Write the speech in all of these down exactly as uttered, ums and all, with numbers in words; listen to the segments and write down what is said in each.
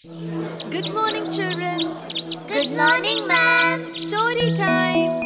Good morning, children. Good morning, ma'am. Story time.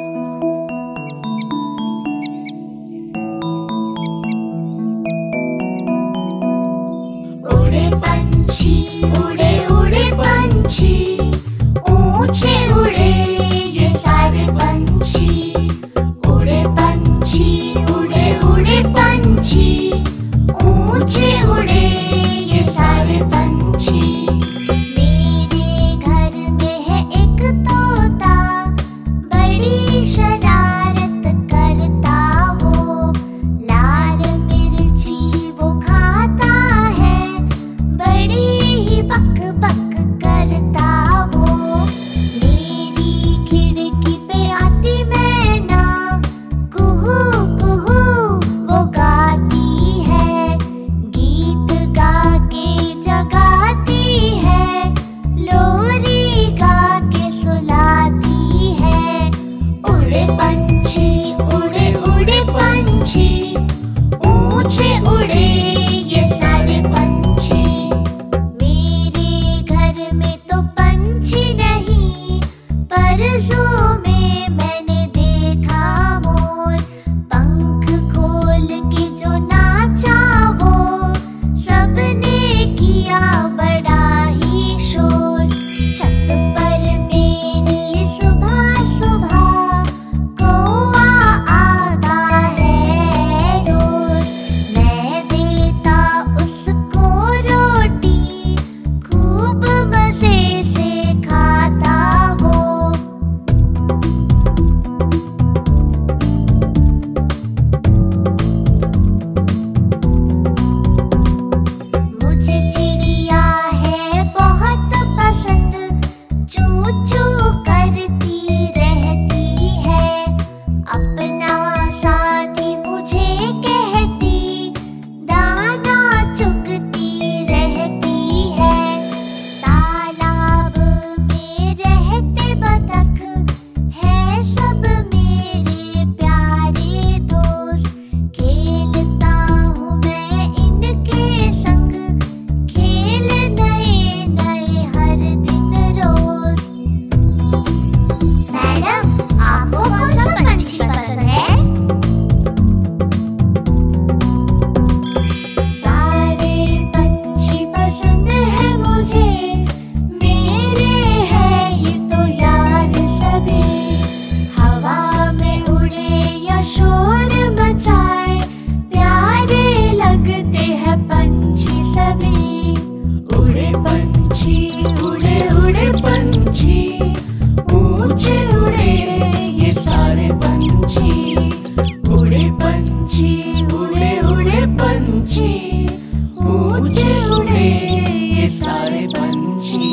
उड़े पंछी, उड़े उड़े पंछी, ऊंचे उड़े ये सारे पंछी। उड़े पंछी, उड़े उड़े पंछी, ऊंचे उड़े ये सारे पंछी। मेरे घर में है एक तोता, बड़ी शरारत करता वो। लाल मिर्ची वो खाता है, बड़ी ही बक बक करता वो। मेरी खिड़की पे आती मैना, कुहू कुहू वो गाती है। गीत गा के जगाती है, लोरी गा के सुलाती है। उड़े पंछी, उड़े उड़े पंछी, ऊंचे उड़े ये सारे पंछी। मेरे घर में तो पंछी नहीं, पर ज़ू में मैंने देखा मोर। पंख खोल के जो नाचा वो, सबने किया बड़ा ही शोर। छत पर मेरी सुबह सुबह कौआ आता है रोज। मैं देता उसको रोटी, खूब मजे से खाता वो। मुझे चिड़िया है बहुत पसंद, चू चू करती रहती है। अपना साथी मुझे कहती, दाना चुगती रहती है। तालाब में रहते बतख है सब मेरे प्यारे दोस्त। खेलता हूँ मैं इनके संग, खेल नए नए हर दिन रोज। मैडम, आपको कौन सा पंछी पसंद है? सारे पंछी पसंद है मुझे, मेरे हैं ये तो यार सभी। हवा में उड़े या शोर मचाए, प्यारे लगते हैं पंछी सभी। उड़े पंछी, उड़े उड़े पंछी, ऊंचे उड़े ये सारे पंछी। उड़े पंछी, उड़े उड़े पंछी, ऊंचे उड़े ये सारे पंछी।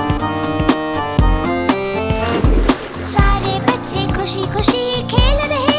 सारे बच्चे खुशी खुशी खेल रहे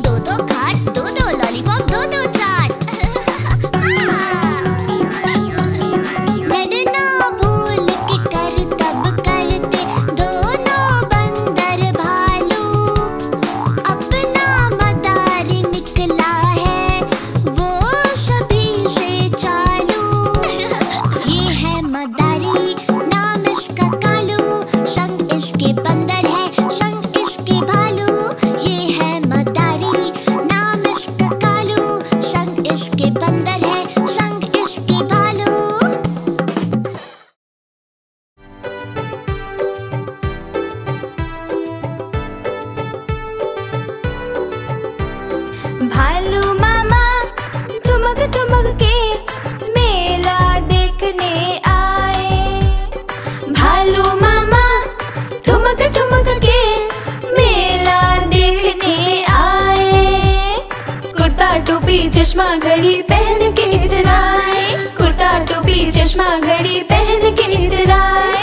दो दो खाट, दो दो लॉलीपॉप, दो दो चाट। लड़ना भूल के करतब करते दोनों बंदर भालू। अपना मदारी निकला है वो सभी से चालू। ये है मदारी, नाम इसका कालू, संग इसके बंदर है, संग इसके भालू। ये है मदारी, नाम इसका कालू, संग इसके बंदर है, संग इसके भालू। भालू मामा ठुमक ठुमक के मेला देखने आए। भालू मामा ठुमक ठुमक के मेला देखने आए। कुर्ता टोपी चश्मा घड़ी पहन के इधर आए। कुर्ता टोपी चश्मा घड़ी पहन के इधर आए।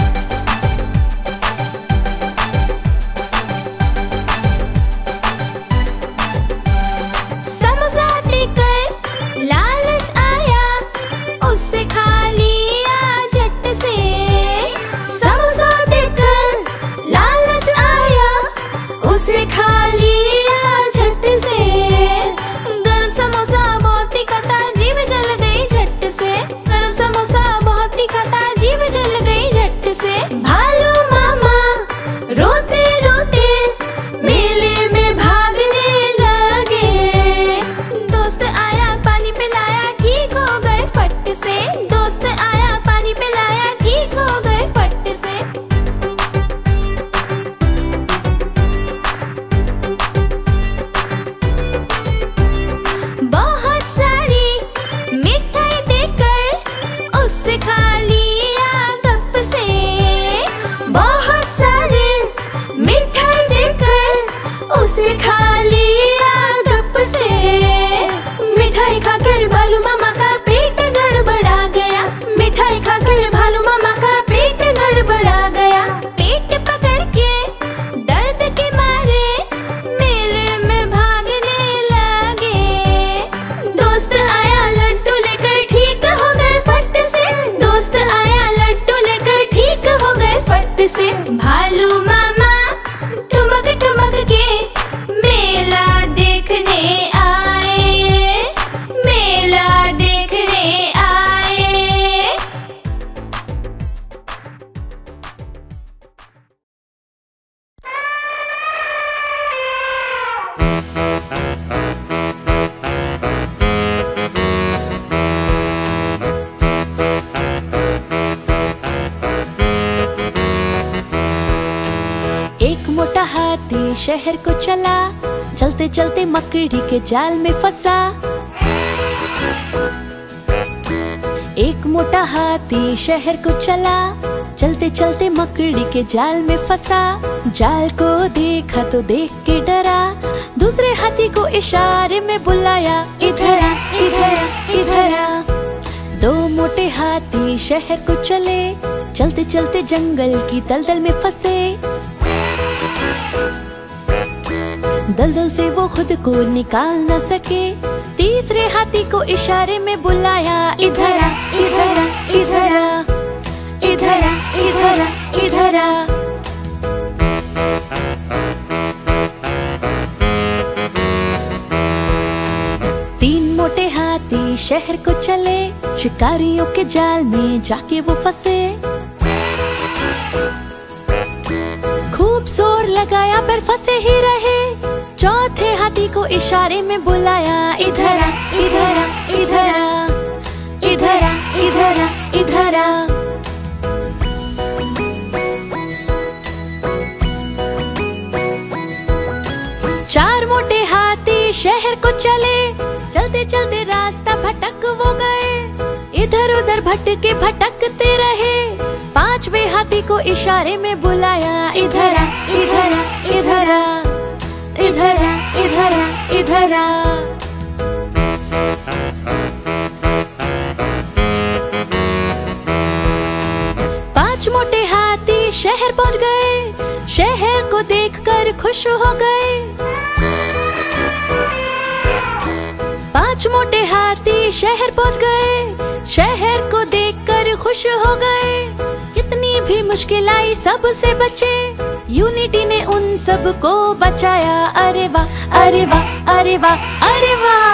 समोसा देकर लालच आया, उससे खा लिया झट से। समोसा देकर लालच आया, उसे खा लिया झट से। गरम समोसा बहुत तीखा था, जीभ जल गई झट से। गरम समोसा बहुत तीखा था, जीभ जल गई झट से। भालू मामा रोते रोते मेले में भागने लगे। दोस्त आया पानी पिलाया, ठीक हो गए फट से। दोस्त आया पानी पिलाया, ठीक हो गए फट से। बहुत सारी मिठाई देकर उससे खा लिया गप से। बहुत सारी मिठाई देकर उसे खा लिया गप से। मिठाई खाकर भालू मामा का पेट गड़बड़ा गया। मिठाई खाकर भालू मामा का पेट गड़बड़ा गया। पेट पकड़ के दर्द के मारे मेले में भागने लगे। दोस्त आया लड्डू लेकर, ठीक हो गए फट से। दोस्त आया लड्डू लेकर, ठीक हो गए फट से। भालू मामा ठुमक ठुमक के मेला देखने आए। मेला देखने आए। एक मोटा हाथी शहर को चला, चलते चलते मकड़ी के जाल में फंसा। एक मोटा हाथी शहर को चला, चलते चलते मकड़ी के जाल में फंसा। जाल को देखा तो देख के डरा, दूसरे हाथी को इशारे में बुलाया, इधर आ, इधर आ, इधर आ। दो मोटे हाथी शहर को चले, चलते चलते जंगल की दलदल में फंसे। दलदल से वो खुद को निकाल न सके, तीसरे हाथी को इशारे में बुलाया, इधर आ, इधर आ, इधर आ, इधर आ, इधर आ, इधर आ। तीन मोटे हाथी शहर को चले, शिकारियों के जाल में जाके वो फंसे। खूब जोर लगाया पर फंसे ही रहे, चौथे हाथी को इशारे में बुलाया, इधर आ, इधर आ, इधर आ, इधर आ, इधर आ, इधर आ। चार मोटे हाथी शहर को चले, चलते चलते रास्ता भटक वो गए। इधर उधर भटके भटकते रहे, पांचवे हाथी को इशारे में बुलाया, इधर आ, इधर आ, इधर आ, इधर आ, इधर आ, इधर आ। पांच मोटे हाथी शहर पहुंच गए, शहर को देखकर खुश हो गए। शहर पहुंच गए। शहर को देखकर खुश हो गए। कितनी भी मुश्किल आई सबसे बचे। यूनिटी ने उन सब को बचाया। अरे वाह अरे वाह अरे वाह अरे वाह।